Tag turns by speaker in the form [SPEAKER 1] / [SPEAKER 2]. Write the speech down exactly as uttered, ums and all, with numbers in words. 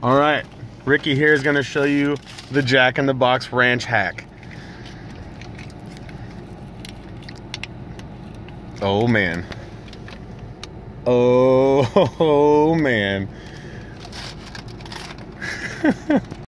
[SPEAKER 1] All right, Ricky here is gonna show you the Jack in the Box Ranch hack. Oh man. Oh, oh man.